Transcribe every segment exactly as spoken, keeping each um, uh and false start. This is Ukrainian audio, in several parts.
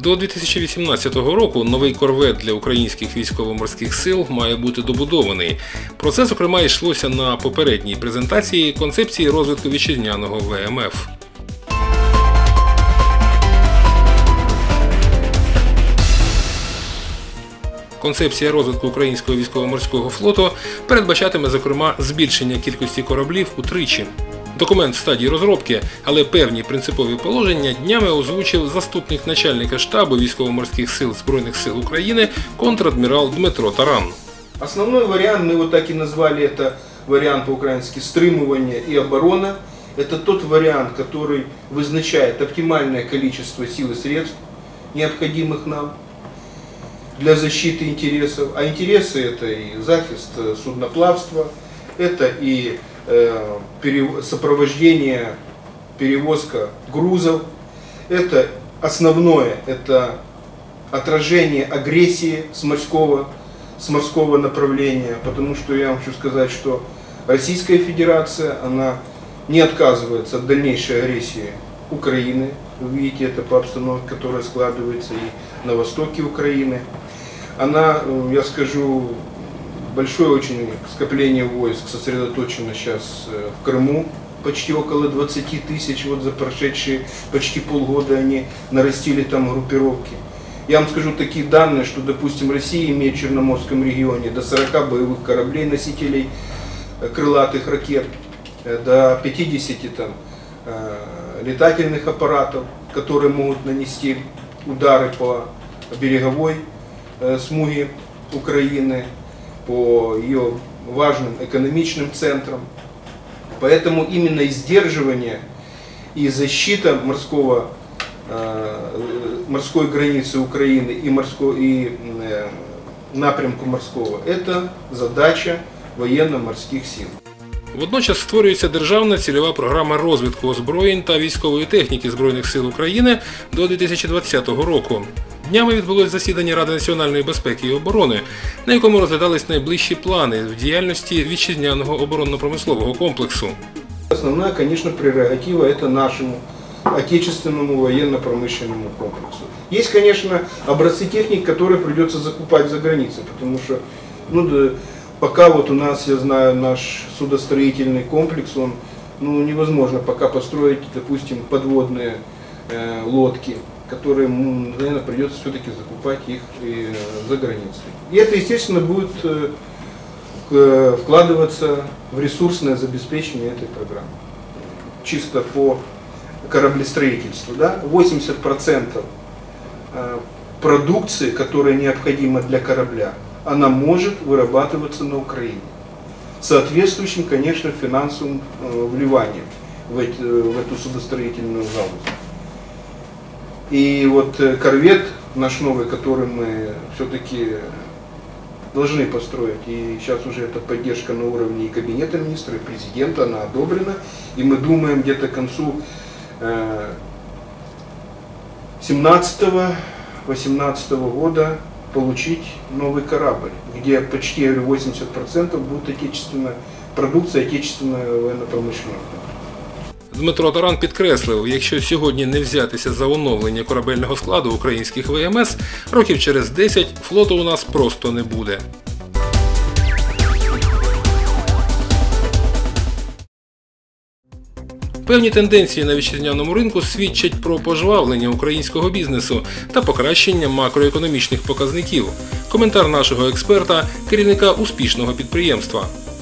До дві тисячі вісімнадцятого року новий корвет для українських військово-морських сил має бути добудований. Про це, зокрема, йшлося на попередній презентації концепції розвитку вітчизняного Ве Ем Еф. Концепція розвитку українського військово-морського флоту передбачатиме, зокрема, збільшення кількості кораблів утричі. Документ в стадії розробки, але певні принципові положення днями озвучив заступник начальника штабу військово-морських сил Збройних сил України контр-адмірал Дмитро Таран. Основной вариант, мы его так и назвали, это вариант по-украински «стримывание и оборона». Это тот вариант, который вызначает оптимальное количество сил и средств, необходимых нам для защиты интересов. А интересы – это и захист судноплавства, это и э, сопровождение, перевозка грузов. Это основное, это отражение агрессии с морского, с морского направления. Потому что я вам хочу сказать, что Российская Федерация, она не отказывается от дальнейшей агрессии Украины. Вы видите это по обстановке, которая складывается и на востоке Украины. Она, я скажу, большое очень скопление войск сосредоточено сейчас в Крыму. Почти около двадцати тысяч, вот за прошедшие почти полгода они нарастили там группировки. Я вам скажу такие данные, что, допустим, Россия имеет в Черноморском регионе до сорока боевых кораблей, носителей крылатых ракет, до пятидесяти там, летательных аппаратов, которые могут нанести удары по береговой смуге Украины, по ее важным экономичным центрам. Поэтому именно сдерживание и защита морского, морской границы Украины и, морской, и напрямку морского – это задача военно-морских сил. Водночас створюється державна цільова програма розвитку озброєнь та військової техніки Збройних сил України до дві тисячі двадцятого року. Днями відбулось засідання Ради національної безпеки і оборони, на якому розглядались найближчі плани в діяльності вітчизняного оборонно-промислового комплексу. Основная, конечно, прерогатива – это нашему отечественному военно-промышленному комплексу. Есть, конечно, образцы техник, которые придется закупать за границей, потому что, ну, да, пока вот у нас, я знаю, наш судостроительный комплекс, он, ну, невозможно пока построить, допустим, подводные э, лодки, которые, ну, наверное, придется все-таки закупать их э, за границей. И это, естественно, будет э, э, вкладываться в ресурсное обеспечение этой программы. Чисто по кораблестроительству, да, восемьдесят процентов э, продукции, которая необходима для корабля, она может вырабатываться на Украине. Соответствующим, конечно, финансовым э, вливанием в, эти, в эту судостроительную галузь. И вот э, корвет наш новый, который мы все-таки должны построить, и сейчас уже эта поддержка на уровне и Кабинета министров, и президента, она одобрена, и мы думаем где-то к концу э, семнадцатого-восемнадцатого года получить новый корабль, где почти, я говорю, восемьдесят процентов будет отечественная продукция, отечественного военно-промышленного. Дмитро Таран підкреслив, якщо сьогодні не взятися за оновлення корабельного складу українських Ве Ем Ес, років через десять флоту у нас просто не буде. Певні тенденції на вітчизняному ринку свідчать про пожвавлення українського бізнесу та покращення макроекономічних показників. Коментар нашого експерта, керівника успішного підприємства.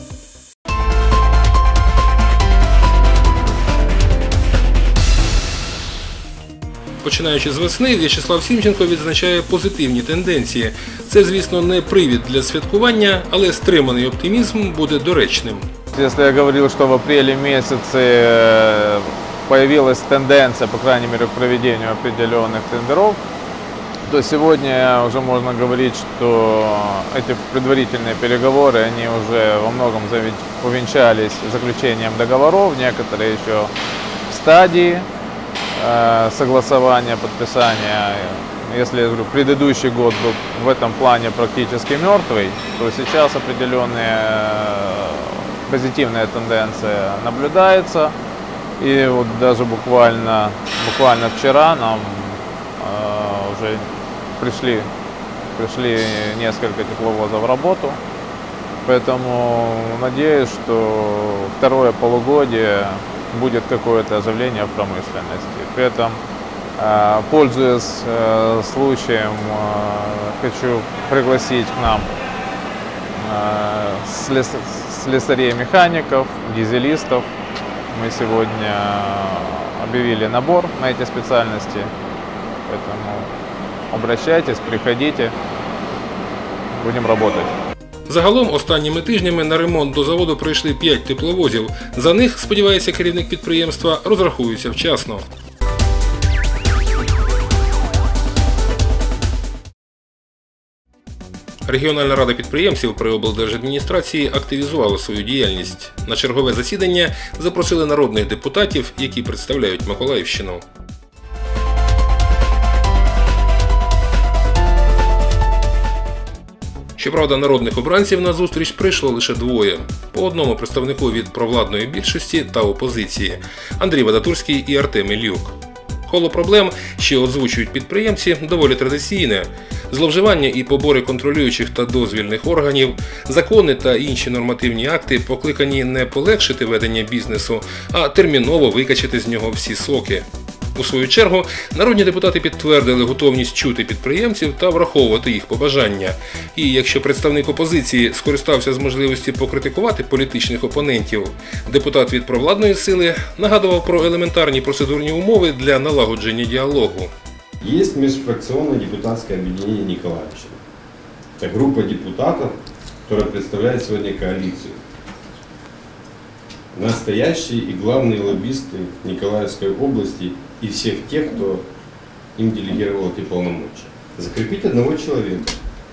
Починаючи з весни, В'ячеслав Сімченко відзначає позитивні тенденції. Це, звісно, не привід для святкування, але стриманий оптимізм буде доречним. Если я говорил, что в апреле месяце появилась тенденция, по крайней мере, к проведению определенных тендеров, то сегодня уже можно говорить, что эти предварительные переговоры, они уже во многом увенчались заключением договоров, некоторые еще в стадии согласования, подписания. Если я говорю, предыдущий год был в этом плане практически мертвый, то сейчас определенные позитивная тенденция наблюдается. И вот даже буквально, буквально вчера нам э, уже уже пришли, пришли несколько тепловозов в работу. Поэтому надеюсь, что второе полугодие будет какое-то оживление в промышленности. При этом, пользуясь случаем, хочу пригласить к нам слесарей-механиков, дизелистов. Мы сегодня объявили набор на эти специальности, поэтому обращайтесь, приходите, будем работать. Загалом останніми тижнями на ремонт до заводу прийшли п'ять тепловозів. За них, сподівається керівник підприємства, розрахуються вчасно. Регіональна рада підприємців при облдержадміністрації активізувала свою діяльність. На чергове засідання запросили народних депутатів, які представляють Миколаївщину. Щоправда, народних обранців на зустріч прийшло лише двоє. По одному представнику від провладної більшості та опозиції – Андрій Вадатурський і Артем Ільюк. Коло проблем, що озвучують підприємці, доволі традиційне. Зловживання і побори контролюючих та дозвільних органів, закони та інші нормативні акти покликані не полегшити ведення бізнесу, а терміново викачати з нього всі соки. У свою чергу, народні депутати підтвердили готовність чути підприємців та враховувати їх побажання. І якщо представник опозиції скористався з можливості покритикувати політичних опонентів, депутат від провладної сили нагадував про елементарні процедурні умови для налагодження діалогу. Есть межфракционное депутатское объединение Николаевщины. Это группа депутатов, которая представляет сегодня коалицию. Настоящие и главные лоббисты Николаевской области и всех тех, кто им делегировал эти полномочия. Закрепить одного человека.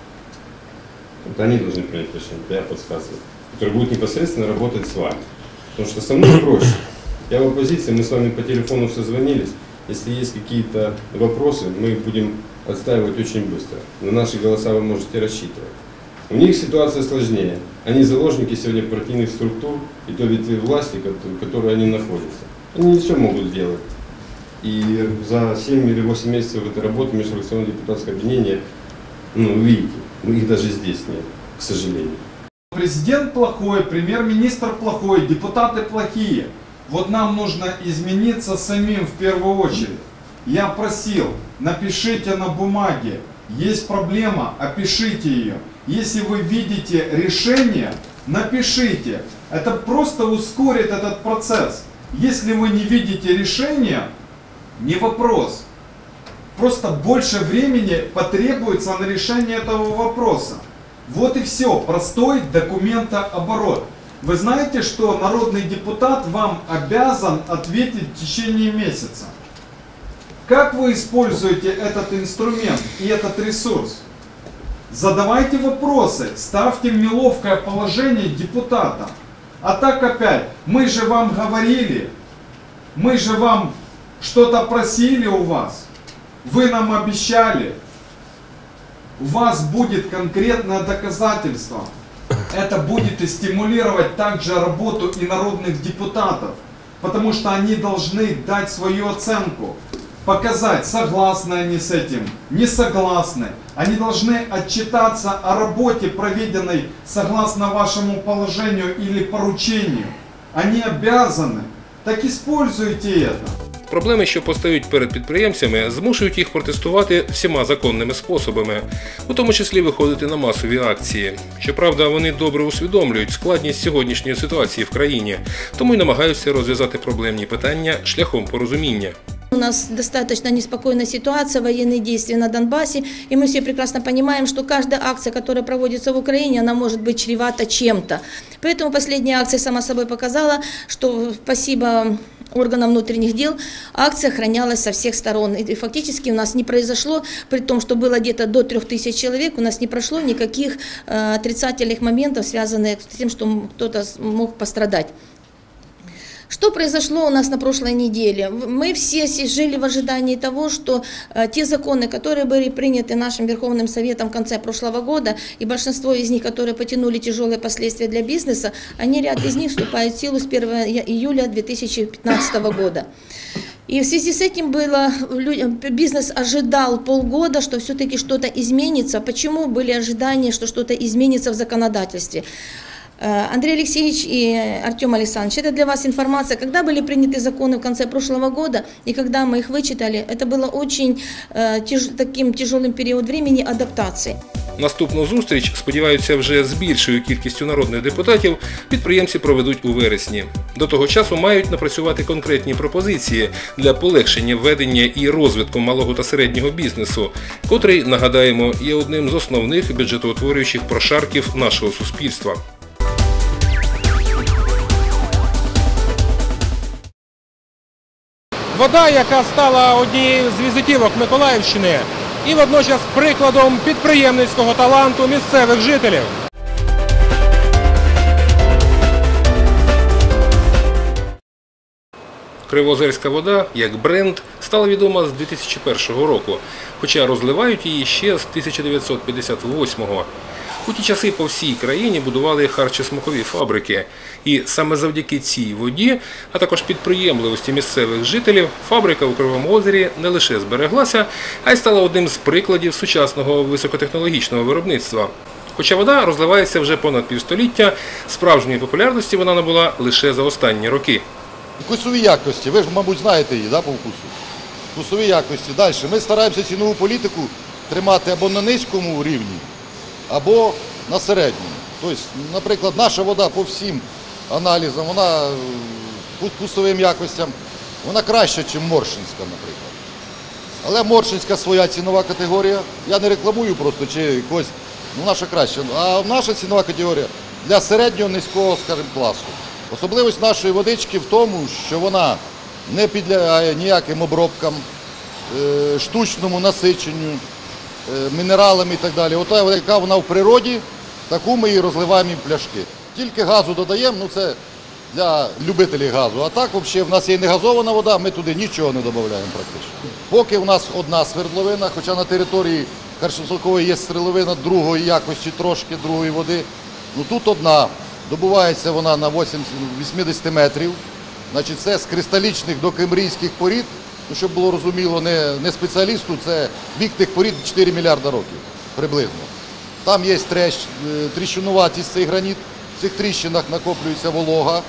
Вот они должны принять решение, это я подсказываю. Который будет непосредственно работать с вами. Потому что со мной проще. Я в оппозиции, мы с вами по телефону созвонились. Если есть какие-то вопросы, мы будем отстаивать очень быстро. На наши голоса вы можете рассчитывать. У них ситуация сложнее. Они заложники сегодня партийных структур и той ветви власти, в которой они находятся. Они не все могут сделать. И за семь или восемь месяцев этой работы межфракционное депутатское объединение, ну, видите, их даже здесь нет, к сожалению. Президент плохой, премьер-министр плохой, депутаты плохие. Вот нам нужно измениться самим в первую очередь. Я просил, напишите на бумаге, есть проблема, опишите ее. Если вы видите решение, напишите. Это просто ускорит этот процесс. Если вы не видите решения, не вопрос. Просто больше времени потребуется на решение этого вопроса. Вот и все, простой документооборот. Вы знаете, что народный депутат вам обязан ответить в течение месяца. Как вы используете этот инструмент и этот ресурс? Задавайте вопросы, ставьте в неловкое положение депутата. А так опять, мы же вам говорили, мы же вам что-то просили у вас, вы нам обещали, у вас будет конкретное доказательство. Это будет и стимулировать также работу и народных депутатов, потому что они должны дать свою оценку, показать, согласны они с этим, не согласны. Они должны отчитаться о работе, проведенной согласно вашему положению или поручению. Они обязаны. Так используйте это. Проблеми, що постають перед підприємцями, змушують їх протестувати всіма законними способами, у тому числі виходити на масові акції. Щоправда, вони добре усвідомлюють складність сьогоднішньої ситуації в країні, тому й намагаються розв'язати проблемні питання шляхом порозуміння. У нас достаточно неспокойная ситуация, военные действия на Донбассе, и мы все прекрасно понимаем, что каждая акция, которая проводится в Украине, она может быть чревата чем-то. Поэтому последняя акция сама собой показала, что спасибо органам внутренних дел, акция охранялась со всех сторон. И фактически у нас не произошло, при том, что было где-то до трех тысяч человек, у нас не прошло никаких э, отрицательных моментов, связанных с тем, что кто-то мог пострадать. Что произошло у нас на прошлой неделе? Мы все жили в ожидании того, что те законы, которые были приняты нашим Верховным Советом в конце прошлого года, и большинство из них, которые потянули тяжелые последствия для бизнеса, они, ряд из них вступают в силу с первого июля две тысячи пятнадцатого года. И в связи с этим было, бизнес ожидал полгода, что все-таки что-то изменится. Почему были ожидания, что что-то изменится в законодательстве? Андрей Алексеевич и Артем Александрович, это для вас информация, когда были приняты законы в конце прошлого года, и когда мы их вычитали, это было очень тяж, таким тяжелым период времени адаптации. Наступну зустріч, сподіваються, вже з більшою кількістю народних депутатів, підприємці проведуть у вересні. До того часу мають напрацювати конкретні пропозиції для полегшення ведення і розвитку малого та середнього бізнесу, котрий, нагадаємо, є одним з основних бюджетоутворюючих прошарків нашого суспільства. Вода, яка стала однією з візитівок Миколаївщини і водночас прикладом підприємницького таланту місцевих жителів. Кривоозерська вода, як бренд, стала відома з дві тисячі першого року, хоча розливають її ще з тисяча дев'ятсот п'ятдесят восьмого. У ті часи по всій країні будували харчосмакові фабрики. І саме завдяки цій воді, а також підприємливості місцевих жителів, фабрика у Кривому Озері не лише збереглася, а й стала одним з прикладів сучасного високотехнологічного виробництва. Хоча вода розливається вже понад півстоліття, справжньої популярності вона набула лише за останні роки. Вкусові якості, ви ж, мабуть, знаєте її, да, по вкусу? Вкусові якості. Далі. Ми стараємося цінову політику тримати або на низькому рівні, або на середньому. Тобто, наприклад, наша вода по всім аналізам, вона по вкусовим якостям, вона краща, ніж Моршинська, наприклад. Але Моршинська своя цінова категорія. Я не рекламую просто, чи якось, ну, наша краща. А наша цінова категорія для середнього, низького, скажімо, класу. Особливість нашої водички в тому, що вона не підлягає ніяким обробкам, штучному насиченню, мінералами і так далі. Ота, яка вона в природі, таку ми і розливаємо в пляшки. Тільки газу додаємо, ну це для любителів газу. А так, взагалі, в нас є негазована вода, ми туди нічого не додаємо практично. Поки в нас одна свердловина, хоча на території Харчосмакової є свердловина другої якості, трошки другої води, ну тут одна. Добувається вона на вісімдесят метрів, значить це з кристалічних до кембрійських порід, ну, щоб було розуміло не, не спеціалісту, це вік тих порід чотири мільярда років приблизно. Там є трещ, тріщинуватість, цей граніт, в цих тріщинах накоплюється волога,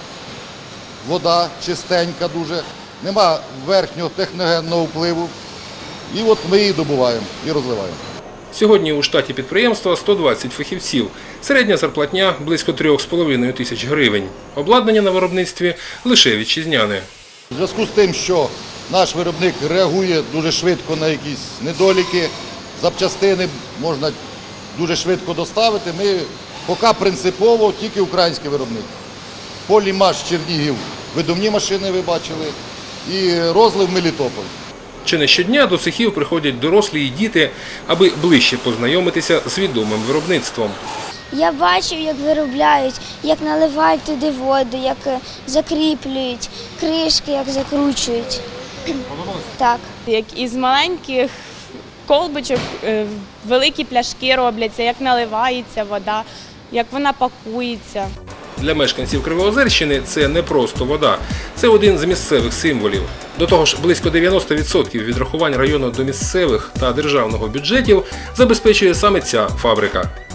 вода чистенька дуже, нема верхнього техногенного впливу, і от ми її добуваємо і розливаємо. Сьогодні у штаті підприємства сто двадцять фахівців. Середня зарплатня – близько трьох з половиною тисяч гривень. Обладнання на виробництві лише вітчизняне. У зв'язку з тим, що наш виробник реагує дуже швидко на якісь недоліки, запчастини можна дуже швидко доставити, ми поки принципово тільки український виробник. Полімаш Чернігів, видувні машини ви бачили, і розлив Мелітополь. Чи не щодня до цехів приходять дорослі і діти, аби ближче познайомитися з відомим виробництвом. Я бачив, як виробляють, як наливають туди воду, як закріплюють, кришки, як закручують. Так. Як із маленьких колбочок великі пляшки робляться, як наливається вода, як вона пакується. Для мешканців Кривоозерщини це не просто вода, це один з місцевих символів. До того ж, близько дев'яносто відсотків відрахувань району до місцевих та державного бюджетів забезпечує саме ця фабрика.